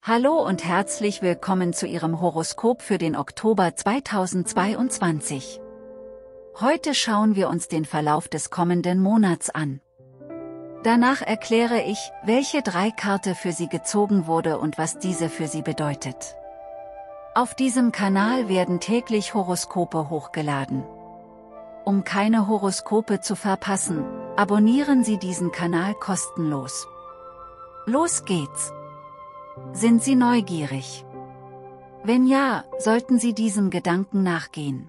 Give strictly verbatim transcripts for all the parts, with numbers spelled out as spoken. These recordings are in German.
Hallo und herzlich willkommen zu Ihrem Horoskop für den Oktober zweitausendzweiundzwanzig. Heute schauen wir uns den Verlauf des kommenden Monats an. Danach erkläre ich, welche drei Karte für Sie gezogen wurde und was diese für Sie bedeutet. Auf diesem Kanal werden täglich Horoskope hochgeladen. Um keine Horoskope zu verpassen, abonnieren Sie diesen Kanal kostenlos. Los geht's! Sind Sie neugierig? Wenn ja, sollten Sie diesem Gedanken nachgehen.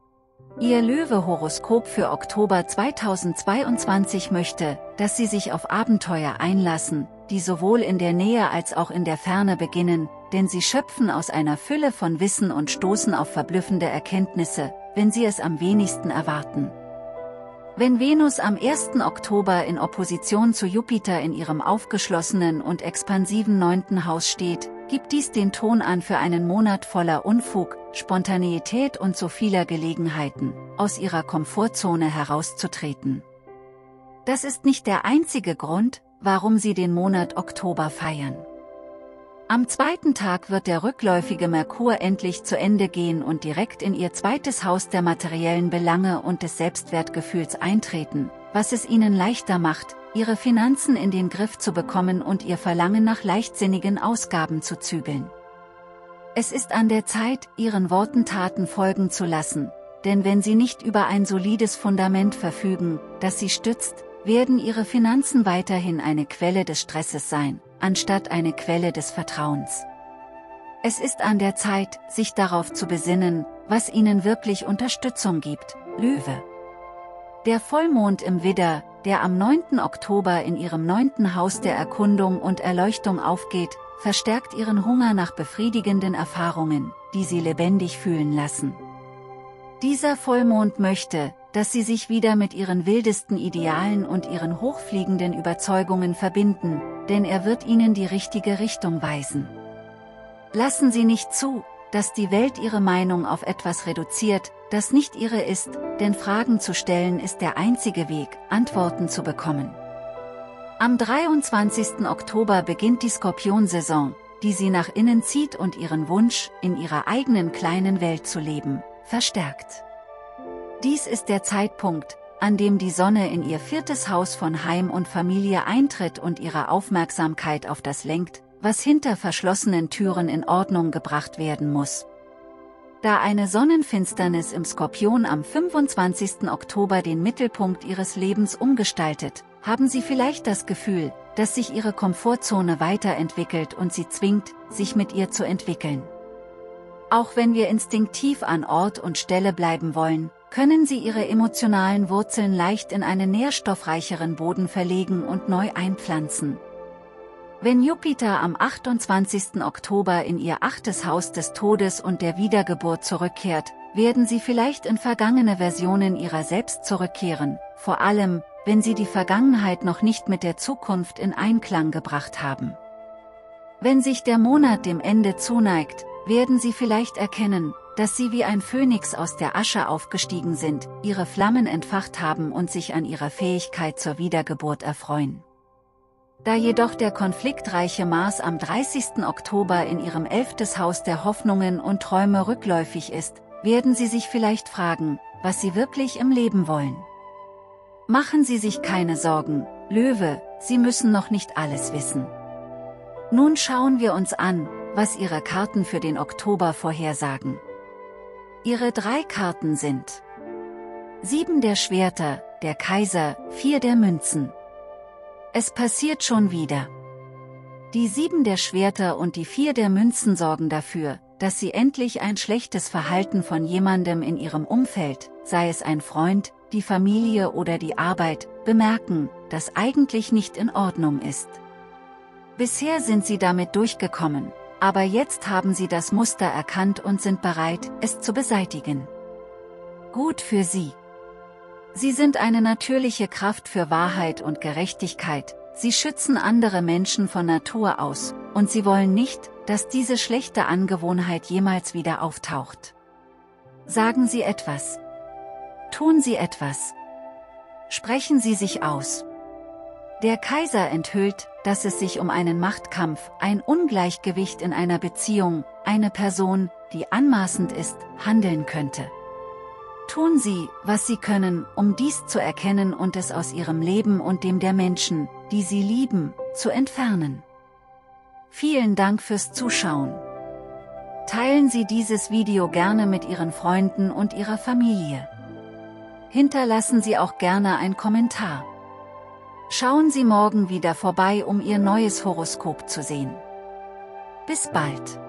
Ihr Löwe-Horoskop für Oktober zweitausendzweiundzwanzig möchte, dass Sie sich auf Abenteuer einlassen, die sowohl in der Nähe als auch in der Ferne beginnen, denn Sie schöpfen aus einer Fülle von Wissen und stoßen auf verblüffende Erkenntnisse, wenn Sie es am wenigsten erwarten. Wenn Venus am ersten Oktober in Opposition zu Jupiter in ihrem aufgeschlossenen und expansiven neunten Haus steht, gibt dies den Ton an für einen Monat voller Unfug, Spontaneität und so vieler Gelegenheiten, aus ihrer Komfortzone herauszutreten. Das ist nicht der einzige Grund, warum Sie den Monat Oktober feiern. Am zweiten Tag wird der rückläufige Merkur endlich zu Ende gehen und direkt in Ihr zweites Haus der materiellen Belange und des Selbstwertgefühls eintreten, was es Ihnen leichter macht, Ihre Finanzen in den Griff zu bekommen und Ihr Verlangen nach leichtsinnigen Ausgaben zu zügeln. Es ist an der Zeit, Ihren Worten Taten folgen zu lassen, denn wenn Sie nicht über ein solides Fundament verfügen, das Sie stützt, werden Ihre Finanzen weiterhin eine Quelle des Stresses sein, anstatt eine Quelle des Vertrauens. Es ist an der Zeit, sich darauf zu besinnen, was Ihnen wirklich Unterstützung gibt, Löwe. Der Vollmond im Widder, der am neunten Oktober in Ihrem neunten Haus der Erkundung und Erleuchtung aufgeht, verstärkt Ihren Hunger nach befriedigenden Erfahrungen, die Sie lebendig fühlen lassen. Dieser Vollmond möchte, dass Sie sich wieder mit Ihren wildesten Idealen und Ihren hochfliegenden Überzeugungen verbinden, denn er wird Ihnen die richtige Richtung weisen. Lassen Sie nicht zu, dass die Welt Ihre Meinung auf etwas reduziert, das nicht Ihre ist, denn Fragen zu stellen ist der einzige Weg, Antworten zu bekommen. Am dreiundzwanzigsten Oktober beginnt die Skorpionsaison, die Sie nach innen zieht und Ihren Wunsch, in Ihrer eigenen kleinen Welt zu leben, verstärkt. Dies ist der Zeitpunkt, an dem die Sonne in ihr viertes Haus von Heim und Familie eintritt und ihre Aufmerksamkeit auf das lenkt, was hinter verschlossenen Türen in Ordnung gebracht werden muss. Da eine Sonnenfinsternis im Skorpion am fünfundzwanzigsten Oktober den Mittelpunkt Ihres Lebens umgestaltet, haben Sie vielleicht das Gefühl, dass sich Ihre Komfortzone weiterentwickelt und Sie zwingt, sich mit ihr zu entwickeln. Auch wenn wir instinktiv an Ort und Stelle bleiben wollen, können Sie Ihre emotionalen Wurzeln leicht in einen nährstoffreicheren Boden verlegen und neu einpflanzen. Wenn Jupiter am achtundzwanzigsten Oktober in Ihr achtes Haus des Todes und der Wiedergeburt zurückkehrt, werden Sie vielleicht in vergangene Versionen Ihrer selbst zurückkehren, vor allem, wenn Sie die Vergangenheit noch nicht mit der Zukunft in Einklang gebracht haben. Wenn sich der Monat dem Ende zuneigt, werden Sie vielleicht erkennen, dass Sie wie ein Phönix aus der Asche aufgestiegen sind, Ihre Flammen entfacht haben und sich an Ihrer Fähigkeit zur Wiedergeburt erfreuen. Da jedoch der konfliktreiche Mars am dreißigsten Oktober in Ihrem elftes Haus der Hoffnungen und Träume rückläufig ist, werden Sie sich vielleicht fragen, was Sie wirklich im Leben wollen. Machen Sie sich keine Sorgen, Löwe, Sie müssen noch nicht alles wissen. Nun schauen wir uns an, was Ihre Karten für den Oktober vorhersagen. Ihre drei Karten sind sieben der Schwerter, der Kaiser, vier der Münzen. Es passiert schon wieder. Die sieben der Schwerter und die vier der Münzen sorgen dafür, dass Sie endlich ein schlechtes Verhalten von jemandem in Ihrem Umfeld, sei es ein Freund, die Familie oder die Arbeit, bemerken, das eigentlich nicht in Ordnung ist. Bisher sind Sie damit durchgekommen, aber jetzt haben Sie das Muster erkannt und sind bereit, es zu beseitigen. Gut für Sie. Sie sind eine natürliche Kraft für Wahrheit und Gerechtigkeit, Sie schützen andere Menschen von Natur aus, und Sie wollen nicht, dass diese schlechte Angewohnheit jemals wieder auftaucht. Sagen Sie etwas. Tun Sie etwas. Sprechen Sie sich aus. Der Kaiser enthüllt, dass es sich um einen Machtkampf, ein Ungleichgewicht in einer Beziehung, eine Person, die anmaßend ist, handeln könnte. Tun Sie, was Sie können, um dies zu erkennen und es aus Ihrem Leben und dem der Menschen, die Sie lieben, zu entfernen. Vielen Dank fürs Zuschauen. Teilen Sie dieses Video gerne mit Ihren Freunden und Ihrer Familie. Hinterlassen Sie auch gerne einen Kommentar. Schauen Sie morgen wieder vorbei, um Ihr neues Horoskop zu sehen. Bis bald.